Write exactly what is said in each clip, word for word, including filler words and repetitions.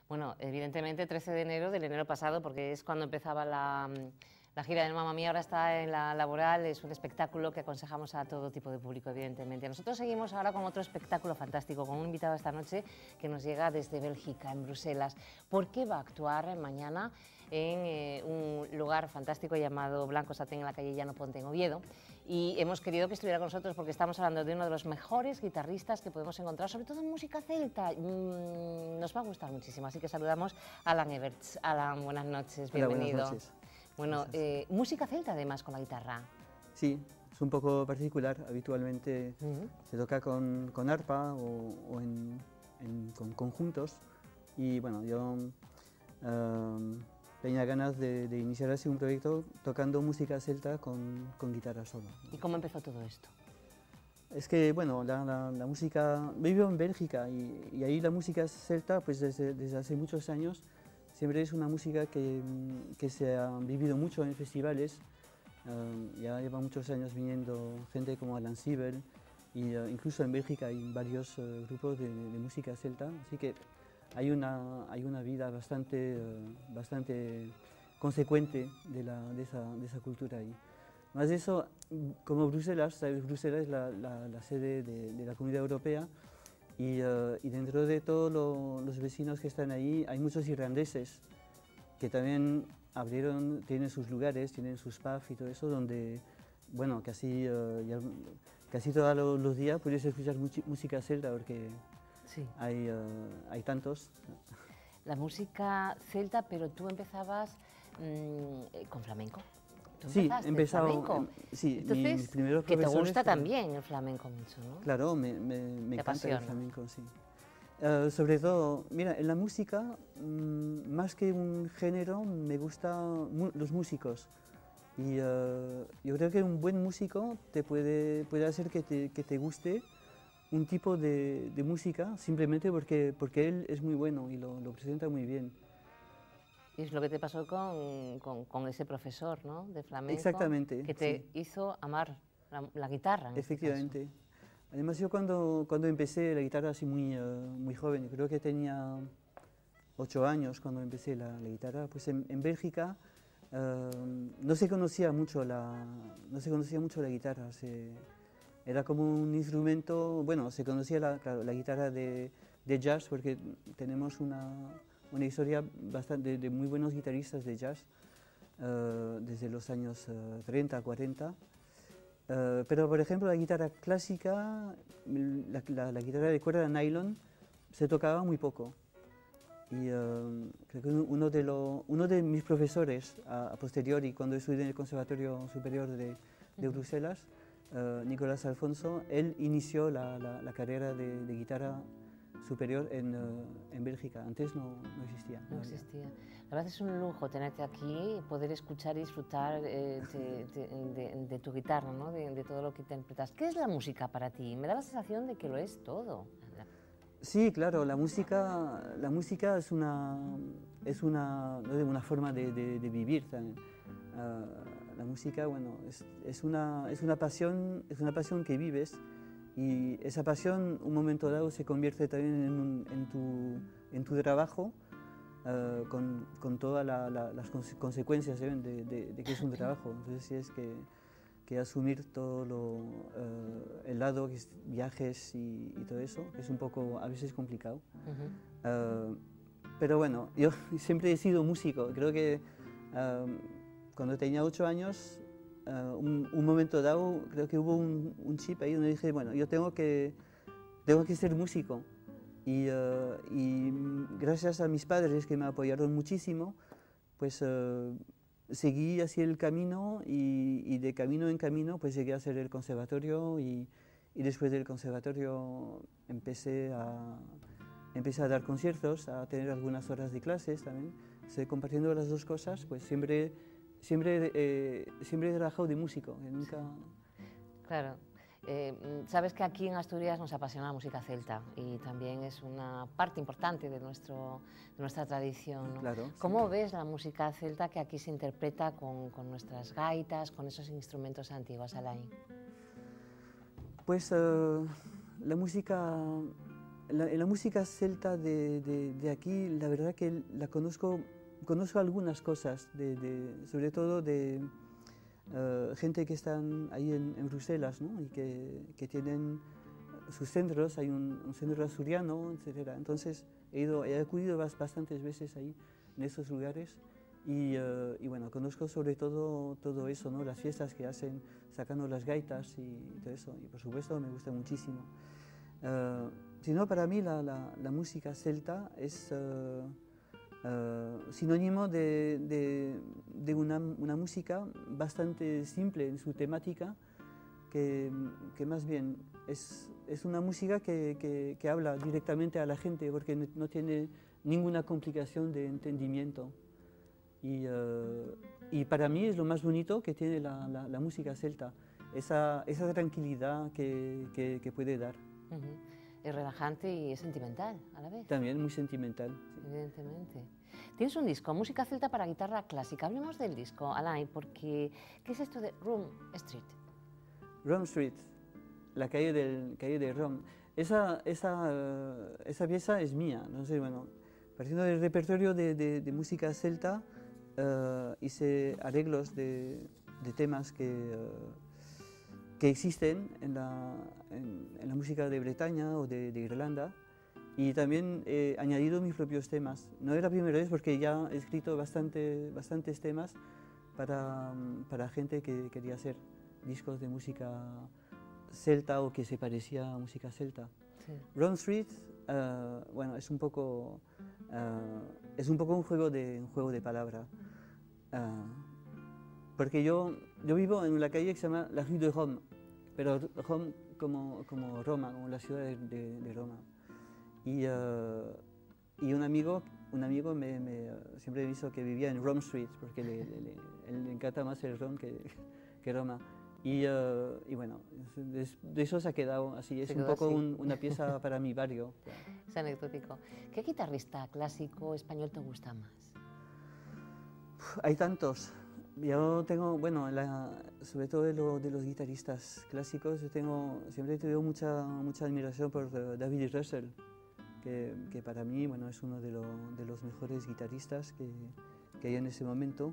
Bueno, evidentemente trece de enero del enero pasado, porque es cuando empezaba la, la gira de Mamma Mía, ahora está en la Laboral, es un espectáculo que aconsejamos a todo tipo de público, evidentemente. Nosotros seguimos ahora con otro espectáculo fantástico, con un invitado esta noche que nos llega desde Bélgica, en Bruselas, porque va a actuar mañana en eh, un lugar fantástico llamado Blanco Satén, en la calle Llano Ponte, en Oviedo, y hemos querido que estuviera con nosotros porque estamos hablando de uno de los mejores guitarristas que podemos encontrar, sobre todo en música celta. Mm, nos va a gustar muchísimo, así que saludamos a Alan Everts. Alan, buenas noches, bienvenido. Hola, buenas noches. Bueno, eh, música celta además con la guitarra. Sí, es un poco particular, habitualmente Uh-huh. se toca con, con arpa o, o en, en, con conjuntos, y bueno, yo um, tenía ganas de, de iniciar así un proyecto tocando música celta con, con guitarra solo. ¿Y cómo empezó todo esto? Es que, bueno, la, la, la música, vivo en Bélgica y, y ahí la música celta, pues desde, desde hace muchos años, siempre es una música que, que se ha vivido mucho en festivales. Uh, ya lleva muchos años viniendo gente como Alan Sibel, y uh, incluso en Bélgica hay varios uh, grupos de, de música celta, así que hay una, hay una vida bastante, uh, bastante consecuente de, la, de, esa, de esa cultura ahí. Más de eso, como Bruselas, ¿sabes? Bruselas es la, la, la sede de, de la Comunidad Europea, y, uh, y dentro de todos lo, los vecinos que están ahí hay muchos irlandeses que también abrieron, tienen sus lugares, tienen sus pubs y todo eso, donde, bueno, casi, uh, ya, casi todos los, los días puedes escuchar música celta, porque sí. hay, uh, hay tantos. La música celta, pero tú empezabas mmm, con flamenco. ¿Tú sí, empezaste empezado, flamenco? Sí, entonces, mis primeros que te profesores, gusta también el flamenco mucho, ¿no? Claro, me, me, me encanta apasiona. el flamenco, sí. Uh, sobre todo, mira, en la música, mmm, más que un género, me gustan los músicos. Y uh, yo creo que un buen músico te puede, puede hacer que te, que te guste un tipo de, de música simplemente porque, porque él es muy bueno y lo, lo presenta muy bien. Y es lo que te pasó con, con, con ese profesor, ¿no?, de flamenco. Exactamente, que te sí. hizo amar la, la guitarra, en Efectivamente. Este caso. Además, yo cuando, cuando empecé la guitarra así muy, uh, muy joven, creo que tenía ocho años cuando empecé la, la guitarra, pues en, en Bélgica uh, no se conocía mucho la, no se conocía mucho la guitarra. Se, era como un instrumento, bueno, se conocía la, claro, la guitarra de, de jazz, porque tenemos una, una historia bastante de, de muy buenos guitarristas de jazz uh, desde los años uh, treinta, cuarenta. Uh, pero, por ejemplo, la guitarra clásica, la, la, la guitarra de cuerda nylon, se tocaba muy poco. Y uh, creo que uno de, lo, uno de mis profesores, a, a posteriori, cuando estudié en el Conservatorio Superior de, de Bruselas, uh, Nicolás Alfonso, él inició la, la, la carrera de, de guitarra superior en, uh, en Bélgica. Antes no, no existía. No existía. La verdad es un lujo tenerte aquí, poder escuchar y disfrutar eh, de, de, de, de tu guitarra, ¿no?, de, de todo lo que interpretas. ¿Qué es la música para ti? Me da la sensación de que lo es todo. Sí, claro, la música, la música es una, es una, no sé, una forma de, de, de vivir también. Uh, la música, bueno, es, es, una, es, una pasión, es una pasión que vives, y esa pasión, un momento dado, se convierte también en, un, en, tu, en tu trabajo, uh, con, con todas la, la, las consecuencias de, de, de que es un trabajo. Entonces, sí, es que, que asumir todo lo, uh, el lado, que es viajes y, y todo eso, es un poco, a veces, complicado. Uh-huh. uh, pero bueno, yo siempre he sido músico. Creo que uh, cuando tenía ocho años, uh, un, un momento dado, creo que hubo un, un chip ahí donde dije, bueno, yo tengo que, tengo que ser músico. Y, uh, y gracias a mis padres, que me apoyaron muchísimo, pues uh, seguí así el camino, y, y de camino en camino pues llegué a hacer el conservatorio, y, y después del conservatorio empecé a, empecé a dar conciertos, a tener algunas horas de clases también. Estoy compartiendo las dos cosas, pues siempre, siempre, eh, siempre he trabajado de músico, que nunca... Claro. Eh, sabes que aquí en Asturias nos apasiona la música celta y también es una parte importante de, nuestro, de nuestra tradición, ¿no? Claro, ¿Cómo sí. ves la música celta que aquí se interpreta con, con nuestras gaitas, con esos instrumentos antiguos, Alain? Pues uh, la música, la, la música celta de, de, de aquí, la verdad que la conozco, conozco algunas cosas, de, de, sobre todo de uh, gente que están ahí en, en Bruselas, ¿no? Y que, que tienen sus centros, hay un, un centro asturiano, etcétera. Entonces he, ido, he acudido bastantes veces ahí, en esos lugares, y, uh, y bueno, conozco sobre todo todo eso, ¿no? Las fiestas que hacen, sacando las gaitas y todo eso, y por supuesto me gusta muchísimo. Uh, si no, para mí la, la, la música celta es uh, uh, sinónimo de, de, de una, una música bastante simple en su temática, que, que más bien es, es una música que, que, que habla directamente a la gente, porque no tiene ninguna complicación de entendimiento. Y, uh, y para mí es lo más bonito que tiene la, la, la música celta, esa, esa tranquilidad que, que, que puede dar. Uh-huh. Es relajante y es sentimental a la vez. También muy sentimental. Sí. Evidentemente. Tienes un disco, música celta para guitarra clásica. Hablemos del disco, Alain, porque ¿qué es esto de Rome Street? Rome Street, la calle, del, calle de Rome. Esa, esa, uh, esa pieza es mía, no sé, bueno, partiendo del repertorio de, de, de música celta, uh, hice arreglos de, de temas que, uh, que existen en la, en, en la música de Bretaña o de, de Irlanda, y también he añadido mis propios temas. No era la primera vez porque ya he escrito bastante, bastantes temas para, para gente que quería hacer discos de música celta o que se parecía a música celta. Sí. Rome Street, uh, bueno, es un poco, uh, es un poco un juego de, un juego de palabra, uh, porque yo, yo vivo en una calle que se llama la Rue de Rome, pero Rome como, como Roma, como la ciudad de, de, de Roma. Y, uh, y un amigo, un amigo me, me, uh, siempre me hizo que vivía en Rome Street, porque le, le, le, le encanta más el Rome que, que Roma. Y, uh, y bueno, de, de eso se ha quedado así, es un poco un, una pieza para mi barrio. Claro. Es anecdótico. ¿Qué guitarrista clásico español te gusta más? Uf, hay tantos. Yo tengo, bueno, la, sobre todo de, lo, de los guitarristas clásicos, yo tengo, siempre he tenido mucha, mucha admiración por uh, David Russell, que, que para mí, bueno, es uno de, lo, de los mejores guitarristas que, que hay en ese momento.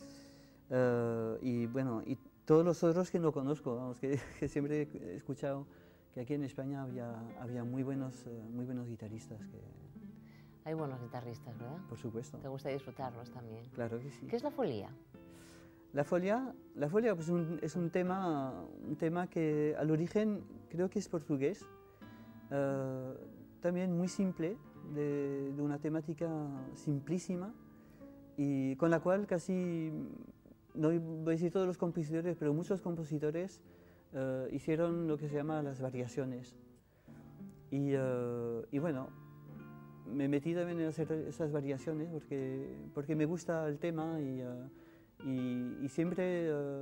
Uh, y bueno, y todos los otros que no conozco, vamos, que, que siempre he escuchado que aquí en España había, había muy, buenos, uh, muy buenos guitarristas. Que... Hay buenos guitarristas, ¿verdad? Por supuesto. Te gusta disfrutarlos también. Claro que sí. ¿Qué es la folía? La folía, la folía pues un, es un tema, un tema que al origen creo que es portugués, uh, también muy simple, de, de una temática simplísima y con la cual casi... No voy a decir todos los compositores, pero muchos compositores uh, hicieron lo que se llama las variaciones. Y, uh, y bueno, me metí también en hacer esas variaciones porque, porque me gusta el tema y, uh, y, y siempre, uh,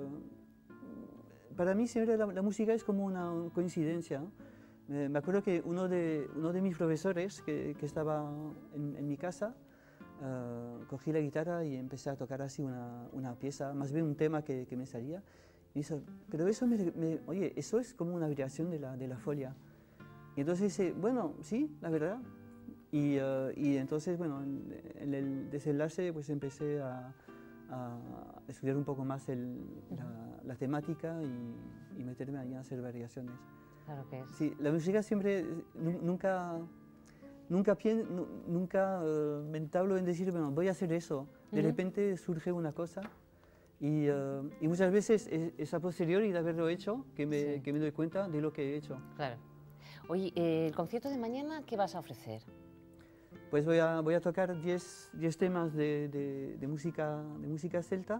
para mí siempre la, la música es como una coincidencia, ¿no? Me, me acuerdo que uno de, uno de mis profesores que, que estaba en, en mi casa, Uh, cogí la guitarra y empecé a tocar así una, una pieza, más bien un tema que, que me salía. Y hizo, pero eso me, me, oye, eso es como una variación de la, de la follia. Y entonces dice, bueno, sí, la verdad. Y, uh, y entonces, bueno, en, en el desenlace pues empecé a, a estudiar un poco más el, la, la temática y, y meterme ahí a hacer variaciones. Claro que es. Sí, la música siempre, nunca... Nunca, pien, nunca uh, me entablo en decir, bueno, voy a hacer eso. De uh-huh. repente surge una cosa y, uh, y muchas veces es, es a posteriori de haberlo hecho que me, sí. que me doy cuenta de lo que he hecho. Claro. Oye, eh, ¿el concierto de mañana qué vas a ofrecer? Pues voy a, voy a tocar diez temas de, de, de, música, de música celta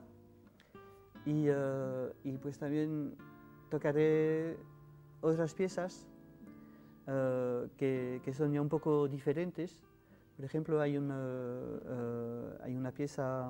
y, uh, y pues también tocaré otras piezas Uh, que, que son ya un poco diferentes. Por ejemplo, hay una, uh, hay una pieza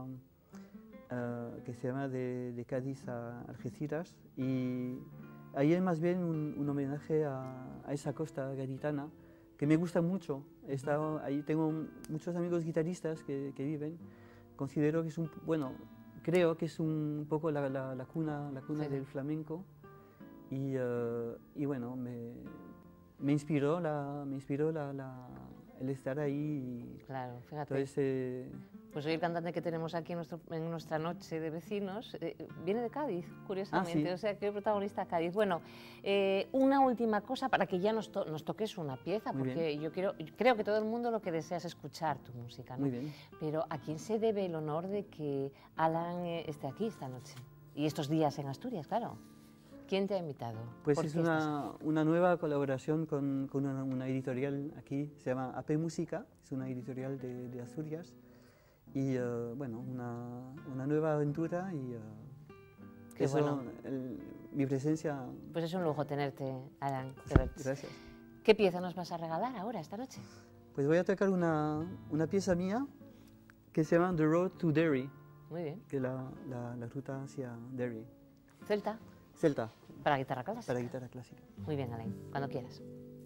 uh, que se llama de, de Cádiz a Algeciras y ahí es más bien un, un homenaje a, a esa costa gaditana que me gusta mucho. He estado, ahí tengo muchos amigos guitarristas que, que viven. Considero que es un, bueno, creo que es un poco la, la, la cuna, la cuna sí. del flamenco y, uh, y bueno, me me inspiró, la, me inspiró la, la, el estar ahí. Claro, fíjate. Entonces, eh, pues hoy el cantante que tenemos aquí en, nuestro, en nuestra noche de vecinos eh, viene de Cádiz, curiosamente, ah, sí. o sea que el protagonista Cádiz. Bueno, eh, una última cosa para que ya nos, to nos toques una pieza, Muy porque bien. yo quiero, creo que todo el mundo lo que desea es escuchar tu música, ¿no? Muy bien. Pero ¿a quién se debe el honor de que Alan eh, esté aquí esta noche? Y estos días en Asturias, claro. ¿Quién te ha invitado? Pues es una, una nueva colaboración con, con una, una editorial aquí, se llama A P Música, es una editorial de, de Asturias. Y uh, bueno, una, una nueva aventura y uh, Qué eso, bueno. el, mi presencia... Pues es un lujo tenerte, Alan. Gracias. ¿Qué pieza nos vas a regalar ahora, esta noche? Pues voy a tocar una, una pieza mía que se llama The Road to Derry. Muy bien. Que es la, la, la ruta hacia Derry. ¿Celta? Celta. Para guitarra clásica. Para guitarra clásica. Muy bien, Alain, cuando quieras.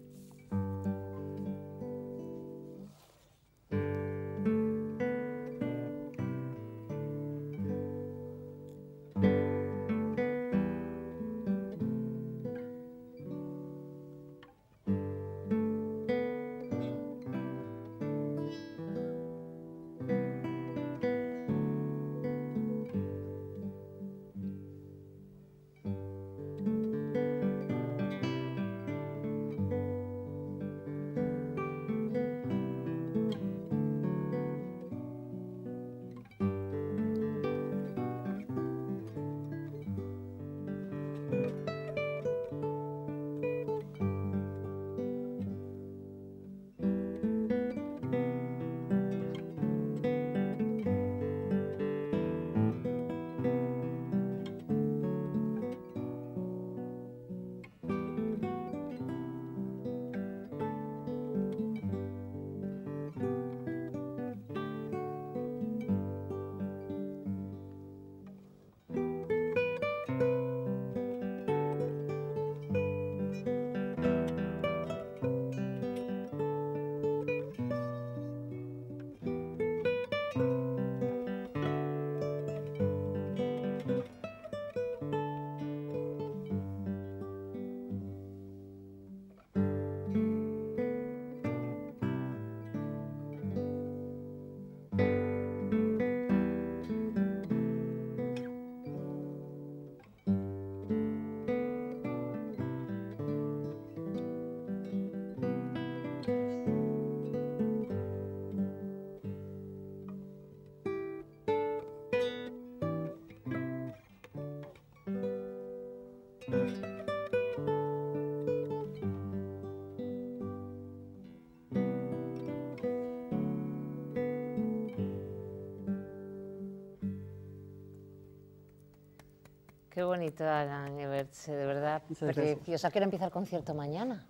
Qué bonito, Alan Everts, de verdad. Muchas Precioso. ¿A qué hora empieza el concierto mañana?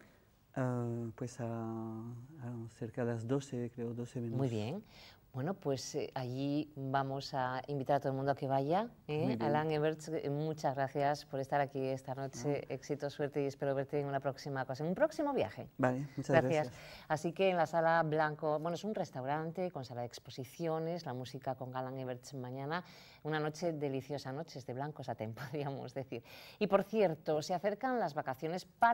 Uh, pues a, a cerca de las doce, creo, doce menos. Muy bien. Bueno, pues eh, allí vamos a invitar a todo el mundo a que vaya. ¿eh? Alan Everts, eh, muchas gracias por estar aquí esta noche. No. Éxito, suerte y espero verte en una próxima ocasión, en un próximo viaje. Vale, muchas gracias. gracias. Así que en la Sala Blanco, bueno, es un restaurante con sala de exposiciones, la música con Alan Everts mañana, una noche deliciosa, noches de Blanco Satén, podríamos decir. Y por cierto, se acercan las vacaciones para